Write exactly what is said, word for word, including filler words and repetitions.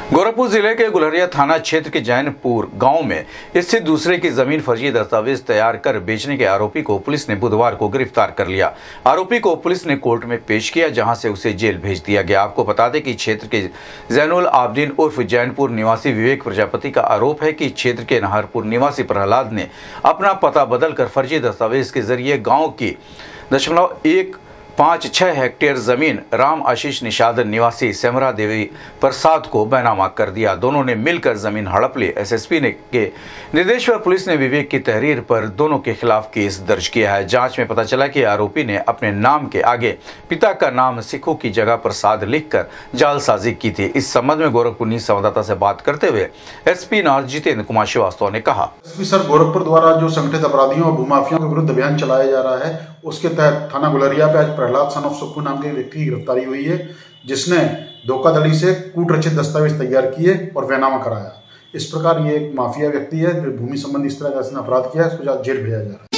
गोरखपुर जिले के गुलरिया थाना क्षेत्र के जैनपुर गांव में स्थित दूसरे की जमीन फर्जी दस्तावेज तैयार कर बेचने के आरोपी को पुलिस ने बुधवार को गिरफ्तार कर लिया। आरोपी को पुलिस ने कोर्ट में पेश किया, जहां से उसे जेल भेज दिया गया। आपको बता दें कि क्षेत्र के जैनुल आबदीन उर्फ जैनपुर निवासी विवेक प्रजापति का आरोप है कि क्षेत्र के नाहरपुर निवासी प्रहलाद ने अपना पता बदलकर फर्जी दस्तावेज के जरिए गाँव की दशमलव एक पाँच छह हेक्टेयर जमीन राम आशीष निषाद निवासी सेमरा देवी प्रसाद को बैनामा कर दिया। दोनों ने मिलकर जमीन हड़प ली। एसएसपी ने के निर्देश पर पुलिस ने विवेक की तहरीर पर दोनों के खिलाफ केस दर्ज किया है। जांच में पता चला कि आरोपी ने अपने नाम के आगे पिता का नाम सिखों की जगह प्रसाद लिखकर जालसाजी की थी। इस संबंध में गोरखपुर न्यूज संवाददाता से बात करते हुए एसपी नॉर्थ जितेंद्र कुमार श्रीवास्तव ने कहा, सर गोरखपुर द्वारा जो संगठित अपराधियों और भूमाफियों के विरुद्ध अभियान चलाया जा रहा है, उसके तहत थाना गुलरिया पे आज प्रहलाद सन ऑफ सुक्खू नाम के व्यक्ति की गिरफ्तारी हुई है, जिसने धोखाधड़ी से कूट रचित दस्तावेज तैयार किए और बैनामा कराया। इस प्रकार ये एक माफिया व्यक्ति है जो भूमि संबंधी इस तरह का अपराध किया है, इसको जेल भेजा जा रहा है।